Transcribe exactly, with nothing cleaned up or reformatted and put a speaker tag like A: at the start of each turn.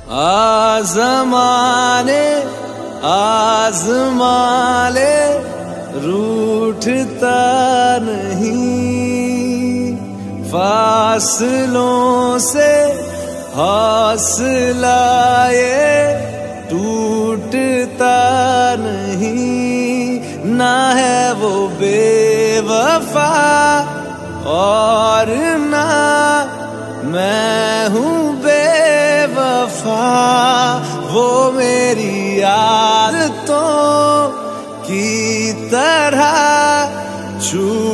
A: आज़माने आज़माले रूठता नहीं, फासलों से हौसला ये टूटता नहीं। ना है वो बेवफा और ना मैं हूँ बेवफा, वो मेरी आदतों की तरह छू